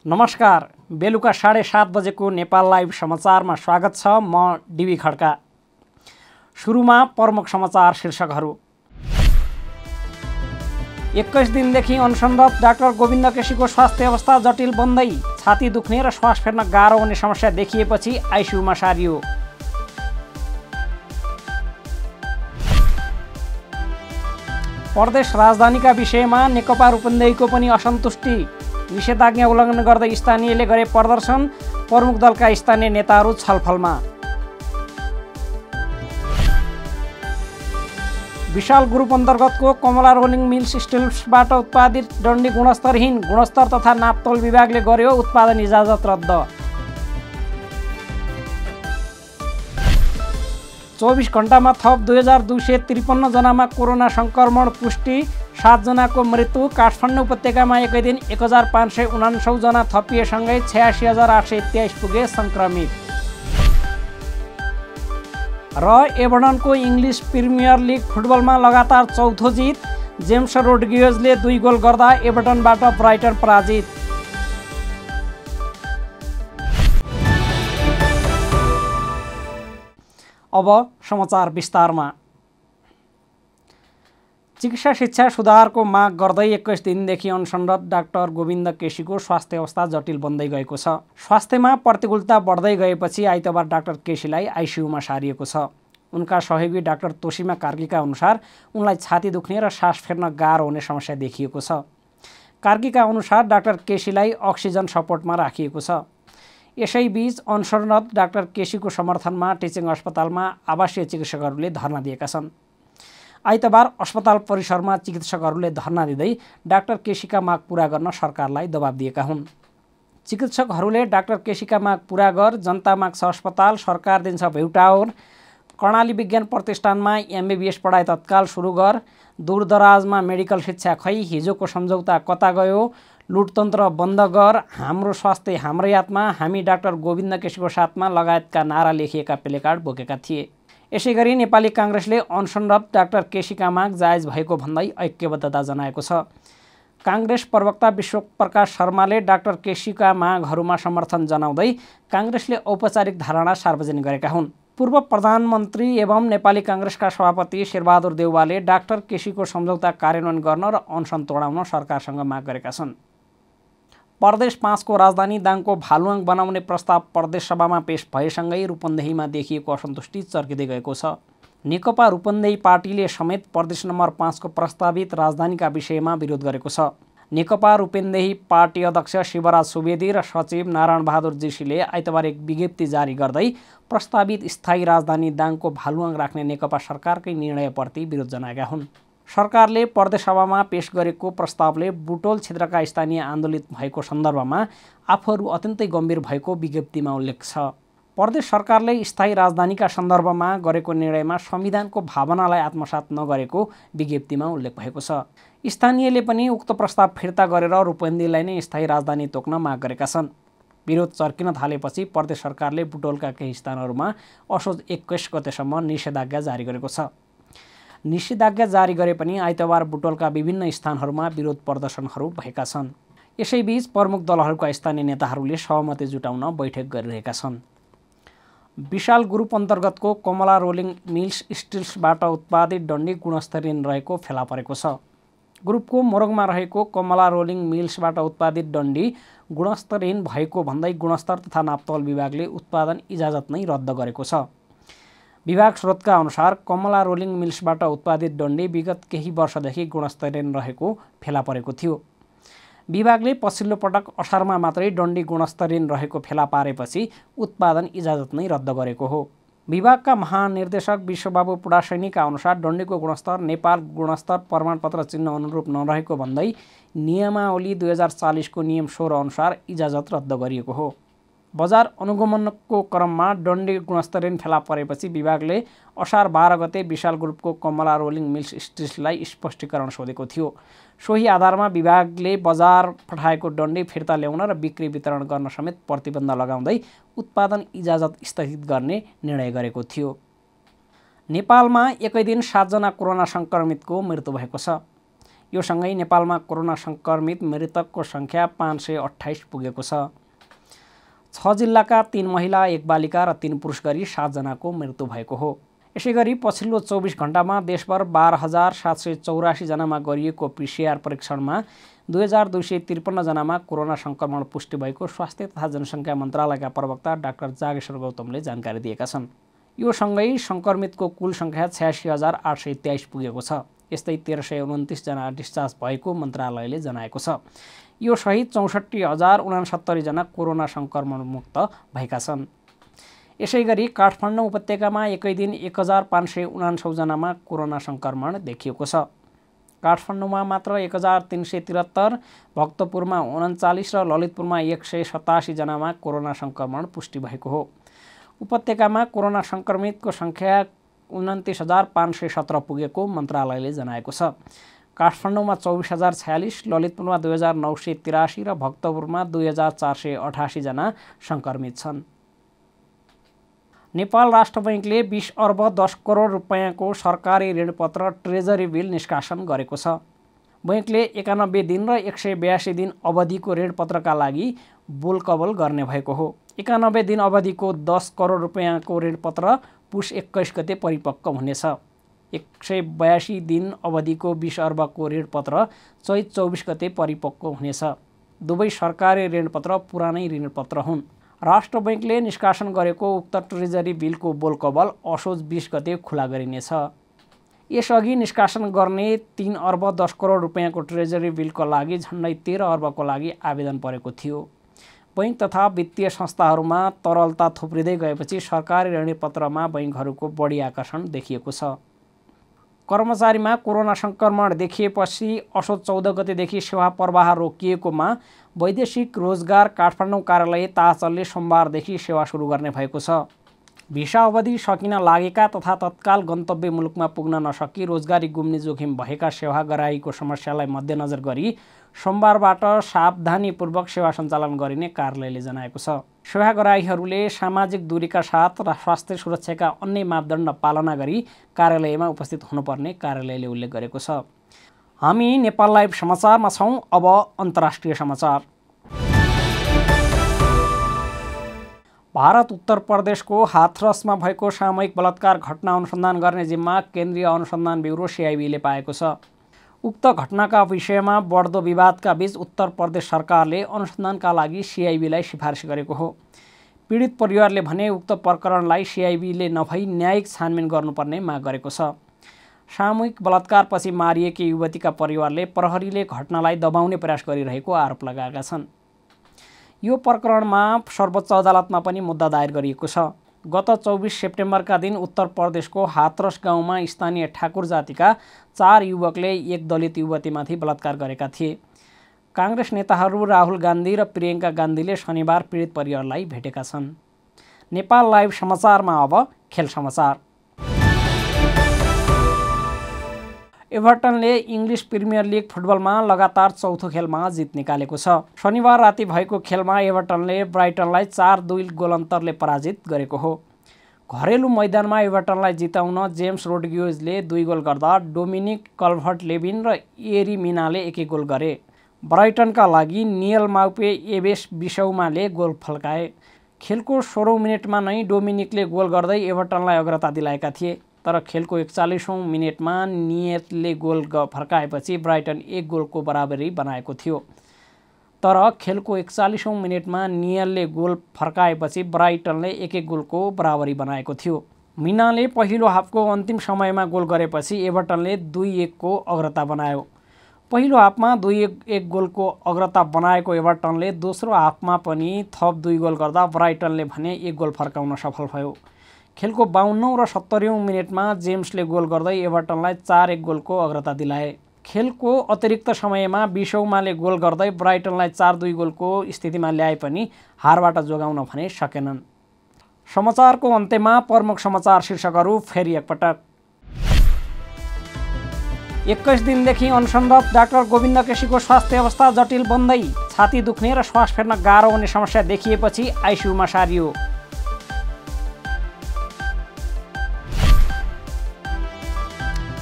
नमस्कार, बेलुका 7:30 बजेको नेपाल लाइभ समाचारमा स्वागत छ। म डिबी खड्का। सुरुमा प्रमुख समाचार शीर्षकहरू। 21 दिनदेखि अनसनरत डाक्टर गोविन्द केसीको स्वास्थ्य अवस्था जटिल बन्दै, छाती दुख्ने र श्वास फेर्न गाह्रो हुने समस्या देखिएपछि आइसियुमा सारियो। प्रदेश राजधानीका विषयमा नेकपा रूपन्देहीको पनि असन्तुष्टि। निषेधाज्ञा उल्लङ्घन गर्दै स्थानीयले गरे प्रदर्शन, प्रमुख दलका स्थानीय नेताहरू छलफलमा। विशाल ग्रुप अन्तर्गतको कमला रोलिङ मिल्स स्टिल्सबाट उत्पादित डन्डी गुणस्तरहीन, गुणस्तर तथा नापतोल विभागले गर्यो उत्पादन इजाजत रद्द। 24 घण्टामा थप 2253 जनामा कोरोना संक्रमण पुष्टि, 7 जनाको मृत्यु। काठमाडौँ उपत्यकामा एकै दिन 1549 जना थपिएसँगै 86,823 पुगे सङ्क्रमित। र एभर्टनको इङ्ग्लिस प्रिमियर लिग फुटबलमा लगातार चौथो जित। जेम्स रोड्रिगेजले 2 गोल गर्दा एभर्टनबाट ब्राइटन पराजित। अब समाचार विस्तारमा। चिकित्सा शिक्षा सुधारको माग गर्दै 21 दिनदेखि अनसनरत डाक्टर गोविन्द केसीको स्वास्थ्य अवस्था जटिल बन्दै गएको छ। स्वास्थ्यमा प्रतिकूलता बढ्दै गएपछि आइतबार डाक्टर केसीलाई आइसियुमा सारिएको छ। उनका सहयोगी डाक्टर तोसीमा कार्कीका अनुसार उनलाई छाती दुख्ने र सास फेर्न गाह्रो हुने समस्या देखिएको छ। कार्कीका अनुसार डाक्टर केसीलाई अक्सिजन सपोर्टमा राखिएको छ। यसैबीच अनसनरत डाक्टर केसीको समर्थनमा टिचिङ अस्पतालमा आवासीय चिकित्सकहरूले धरना दिएका छन्। आइतबार अस्पताल परिसरमा चिकित्सकहरूले धरना दिँदै डाक्टर केसीका माग पूरा गर्न सरकारलाई दबाब दिएका हुन्। चिकित्सकहरूले डाक्टर केसीका माग पूरा गर, जनता माग्छ अस्पताल, सरकार दिन्छ भ्युटावर, कर्णाली विज्ञान प्रतिष्ठानमा MBBS पढाइ तत्काल सुरु गर, दूरदराजमा मेडिकल शिक्षा खै, हिजोको सम्झौता कता गयो, लुटतन्त्र बन्द गर, हाम्रो स्वास्थ्य हाम्रै हातमा, हामी डाक्टर गोविन्द केसीको साथमा लगायतका नारा लेखिएका प्लेकार्ड बोकेका थिए। यसैगरी नेपाली काङ्ग्रेसले अनसनरत डाक्टर केसीका माग जायज भएको भन्दै ऐक्यबद्धता जनाएको छ। काङ्ग्रेस प्रवक्ता विश्वप्रकाश शर्माले डाक्टर केसीका मागहरूमा समर्थन जनाउँदै काङ्ग्रेसले औपचारिक धारणा सार्वजनिक गरेका हुन्। पूर्व प्रधानमन्त्री एवं नेपाली काङ्ग्रेसका सभापति शेरबहादुर देउवाले डाक्टर केसीको सम्झौता कार्यान्वयन गर्न र अनसन तोडाउन सरकारसँग माग गरेका छन्। प्रदेश 5 को राजधानी दाङको भालुवाङ बनाउने प्रस्ताव प्रदेश सभामा पेश भएसँगै रूपन्देहीमा देखिएको असन्तुष्टि चर्किँदै गएको छ। नेकपा रूपन्देही पार्टीले समेत प्रदेश नम्बर 5 को प्रस्तावित राजधानीका विषयमा विरोध गरेको छ। नेकपा रूपन्देही पार्टी अध्यक्ष शिवराज सुवेदी र सचिव नारायण बहादुर जोशीले आइतबार एक विज्ञप्ति जारी गर्दै प्रस्तावित स्थायी राजधानी दाङको भालुवाङ राख्ने नेकपा सरकारकै निर्णयप्रति विरोध जनाएका हुन्। सरकारले प्रदेशसभामा पेश गरेको प्रस्तावले बुटोल क्षेत्रका स्थानीय आन्दोलित भएको सन्दर्भमा आफूहरू अत्यन्तै गम्भीर भएको विज्ञप्तिमा उल्लेख छ। प्रदेश सरकारले स्थायी राजधानीका सन्दर्भमा गरेको निर्णयमा संविधानको भावनालाई आत्मसात नगरेको विज्ञप्तिमा उल्लेख भएको छ। स्थानीयले पनि उक्त प्रस्ताव फिर्ता गरेर रूपन्देहीलाई नै स्थायी राजधानी तोक्न माग गरेका छन्। विरोध चर्किन थालेपछि प्रदेश सरकारले बुटोलका केही स्थानहरूमा असोज 21 गतेसम्म निषेधाज्ञा जारी गरेको छ। निषेधाज्ञा जारी गरे पनि आइतबार बुटोलका विभिन्न स्थानहरूमा विरोध प्रदर्शनहरू भएका छन्। यसैबीच प्रमुख दलहरूका स्थानीय नेताहरूले सहमति जुटाउन बैठक गरिरहेका छन्। विशाल ग्रुप अन्तर्गतको कमला रोलिङ मिल्स स्टिल्सबाट उत्पादित डन्डी गुणस्तरहीन रहेको फेला परेको छ। ग्रुपको मोरङमा रहेको कमला रोलिङ मिल्सबाट उत्पादित डन्डी गुणस्तरहीन भएको भन्दै गुणस्तर तथा नापतोल विभागले उत्पादन इजाजत नै रद्द गरेको छ। विभाग स्रोतका अनुसार कमला रोलिङ मिल्सबाट उत्पादित डन्डी विगत केही वर्षदेखि गुणस्तरहीन रहेको फेला परेको थियो। विभागले पछिल्लो पटक असारमा मात्रै डन्डी गुणस्तरहीन रहेको फेला पारेपछि उत्पादन इजाजत नै रद्द गरेको हो। विभागका महानिर्देशक विश्वबाबु पुडासैनीका अनुसार डन्डीको गुणस्तर नेपाल गुणस्तर प्रमाणपत्र चिन्ह अनुरूप नरहेको भन्दै नियमावली 2040 को नियम 16 अनुसार इजाजत रद्द गरिएको हो। बजार अनुगमनको क्रममा डन्डी गुणस्तरहीन फेला परेपछि विभागले असार 12 गते विशाल ग्रुपको कमला रोलिङ मिल्स स्टिल्सलाई स्पष्टीकरण सोधेको थियो। सोही आधारमा विभागले बजार पठाएको डन्डी फिर्ता ल्याउन र बिक्री वितरण गर्न समेत प्रतिबन्ध लगाउँदै उत्पादन इजाजत स्थगित गर्ने निर्णय गरेको थियो। नेपालमा एकै दिन 7 जना कोरोना संक्रमितको मृत्यु भएको छ। यो सँगै नेपालमा कोरोना संक्रमित मृतकको सङ्ख्या 528 पुगेको छ। 6 जिल्लाका 3 महिला 1 बालिका र 3 पुरुष गरी 7 जनाको मृत्यु भएको हो। यसैगरी पछिल्लो 24 घण्टामा देशभर 12,784 जनामा गरिएको PCR परीक्षणमा 2,253 जनामा कोरोना संक्रमण पुष्टि भएको स्वास्थ्य तथा जनसङ्ख्या मन्त्रालयका प्रवक्ता डाक्टर जागेश्वर गौतमले जानकारी दिएका छन्। यो सँगै संक्रमितको कुल सङ्ख्या 86,823 पुगेको छ। यस्तै 1,329 जना डिस्चार्ज भएको मन्त्रालयले जनाएको छ। यो सहित 64,069 जना कोरोना संक्रमण मुक्त भएका छन्। यसैगरी काठमाडौँ उपत्यकामा एकै दिन 1,549 जनामा कोरोना संक्रमण देखिएको छ। काठमाडौँमा मात्र 1,373, भक्तपुरमा 39 र ललितपुरमा 187 जनामा कोरोना संक्रमण पुष्टि भएको हो। उपत्यकामा कोरोना संक्रमितको सङ्ख्या 29,517 पुगेको मन्त्रालयले जनाएको छ। काठमाडौँमा 24,046, ललितपुरमा 2,983 र भक्तपुरमा 2,488 जना संक्रमित छन्। नेपाल राष्ट्र बैङ्कले 20 अर्ब 10 करोड रुपैयाँको सरकारी ऋणपत्र ट्रेजरी बिल निष्कासन गरेको छ। बैङ्कले 91 दिन र 182 दिन अवधिको ऋणपत्रका लागि बोलकबल गर्ने भएको हो। 91 दिन अवधिको 10 करोड रुपैयाँको ऋणपत्र पुस 21 गते परिपक्व हुनेछ। 182 दिन अवधिको 20 अर्बको ऋणपत्र चैत 24 गते परिपक्व हुनेछ। दुवै सरकारी ऋणपत्र पुरानै ऋणपत्र हुन्। राष्ट्र बैङ्कले निष्कासन गरेको उक्त ट्रेजरी बिलको बोलकबल असोज 20 गते खुला गरिनेछ। यसअघि निष्कासन गर्ने 3 अर्ब 10 करोड रुपैयाँको ट्रेजरी बिलको लागि झन्डै 13 अर्बको लागि आवेदन परेको थियो। बैङ्क तथा वित्तीय संस्थाहरूमा तरलता थुप्रिँदै गएपछि सरकारी ऋणपत्रमा बैङ्कहरूको बढी आकर्षण देखिएको छ। कर्मचारीमा कोरोना संक्रमण देखिएपछि असोज 14 गतेदेखि सेवा प्रवाह रोकिएकोमा वैदेशिक रोजगार काठमाडौँ कार्यालय ताचलले सोमबारदेखि सेवा सुरु गर्ने भएको छ। भिसा अवधि सकिन लागेका तथा तत्काल गन्तव्य मुलुकमा पुग्न नसकी रोजगारी गुम्ने जोखिम भएका सेवाग्राहीको समस्यालाई मध्यनजर गरी सोमबारबाट सावधानीपूर्वक सेवा सञ्चालन गरिने कार्यालयले जनाएको छ। सेवाग्राहीहरूले सामाजिक दूरीका साथ र स्वास्थ्य सुरक्षाका अन्य मापदण्ड पालना गरी कार्यालयमा उपस्थित हुनुपर्ने कार्यालयले उल्लेख गरेको छ। हामी नेपाल लाइभ समाचारमा छौँ। अब अन्तर्राष्ट्रिय समाचार। भारत उत्तर प्रदेशको हाथरसमा भएको सामूहिक बलात्कार घटना अनुसन्धान गर्ने जिम्मा केन्द्रीय अनुसन्धान ब्युरो CIBले पाएको छ। उक्त घटनाका विषयमा बढ्दो विवादका बीच उत्तर प्रदेश सरकारले अनुसन्धानका लागि CIBलाई सिफारिस गरेको हो। पीडित परिवारले भने उक्त प्रकरणलाई CIBले नभई न्यायिक छानबिन गर्नुपर्ने माग गरेको छ। सामूहिक बलात्कारपछि मारिएकी युवतीका परिवारले प्रहरीले घटनालाई दबाउने प्रयास गरिरहेको आरोप लगाएका छन्। यो प्रकरणमा सर्वोच्च अदालतमा पनि मुद्दा दायर गरिएको छ। गत 24 सेप्टेम्बरका दिन उत्तर प्रदेशको हाथरस गाउँमा स्थानीय ठाकुर जातिका 4 युवकले एक दलित युवतीमाथि बलात्कार गरेका थिए। काङ्ग्रेस नेताहरू राहुल गान्धी र प्रियङ्का गान्धीले शनिबार पीडित परिवारलाई भेटेका छन्। नेपाल लाइभ समाचारमा अब खेल समाचार। एभर्टनले इङ्ग्लिस प्रिमियर लिग फुटबलमा लगातार चौथो खेलमा जित निकालेको छ। शनिबार राति भएको खेलमा एभर्टनले ब्राइटनलाई 4-2 गोलअन्तरले पराजित गरेको हो। घरेलु मैदानमा एभर्टनलाई जिताउन जेम्स रोड्रिगेजले 2 गोल गर्दा डोमिनिक कल्भर्ट-लेविन र एरी मिनाले 1-1 गोल गरे। ब्राइटनका लागि नियल माउपे एबेस बिसौमाले गोल फल्काए। खेलको 16औं मिनेटमा नै डोमिनिकले गोल गर्दै एभर्टनलाई अग्रता दिलाएका थिए। तर खेलको 41औं मिनेटमा नियतले गोल फर्काएपछि ब्राइटन 1 गोलको बराबरी बनाएको थियो। तर खेलको 41औं मिनेटमा नियलले गोल फर्काएपछि ब्राइटनले 1-1 गोलको बराबरी बनाएको थियो। मिनाले पहिलो हाफको अन्तिम समयमा गोल गरेपछि एभर्टनले 2-1 को अग्रता बनायो। पहिलो हाफमा 2-1 गोलको अग्रता बनाएको एभर्टनले दोस्रो हाफमा पनि थप 2 गोल गर्दा ब्राइटनले भने 1 गोल फर्काउन सफल भयो। खेलको 52औं र 70औं मिनेटमा जेम्सले गोल गर्दै एभर्टनलाई 4-1 गोलको अग्रता दिलाए। खेलको अतिरिक्त समयमा बिसौमाले गोल गर्दै ब्राइटनलाई 4-2 गोलको स्थितिमा ल्याए पनि हारबाट जोगाउन भने सकेनन्। समाचारको अन्त्यमा प्रमुख समाचार शीर्षकहरू फेरि एकपटक। 21 दिनदेखि अनसनरत डाक्टर गोविन्द केसीको स्वास्थ्य अवस्था जटिल बन्दै, छाती दुख्ने र श्वास फेर्न गाह्रो हुने समस्या देखिएपछि आइसियुमा सारियो।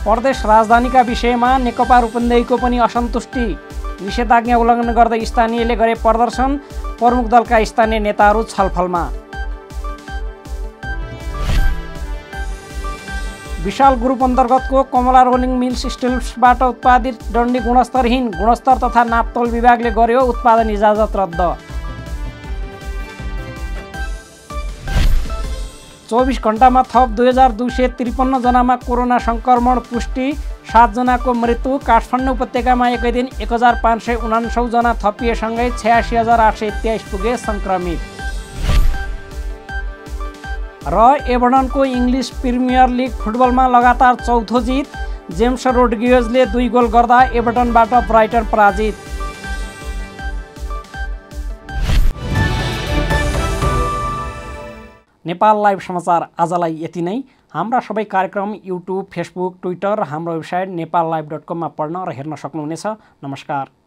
प्रदेश राजधानीका विषयमा नेकपा रूपन्देहीको पनि असन्तुष्टि। निषेधाज्ञा उल्लङ्घन गर्दै स्थानीयले गरे प्रदर्शन, प्रमुख दलका स्थानीय नेताहरू छलफलमा। विशाल ग्रुप अन्तर्गतको कमला रोलिङ मिल्स स्टिल्सबाट उत्पादित डन्डी गुणस्तरहीन, गुणस्तर तथा नापतोल विभागले गर्यो उत्पादन इजाजत रद्द। 24 घण्टामा थप 2253 जनामा कोरोना संक्रमण पुष्टि, 7 जनाको मृत्यु। काठमाडौँ उपत्यकामा एकै दिन 1549 जना थपिएसँगै 86,823 पुगे संक्रमित। र एभर्टनको इङ्ग्लिस प्रिमियर लिग फुटबलमा लगातार चौथो जित। जेम्स रोड्रिगेजले 2 गोल गर्दा एभर्टनबाट ब्राइटन पराजित। नेपाल लाइभ समाचार आजलाई यति नै। हाम्रा सबै कार्यक्रम युट्युब, फेसबुक, ट्विटर, हाम्रो वेबसाइट नेपाललाइभ.com मा पढ्न र हेर्न सक्नुहुनेछ। नमस्कार।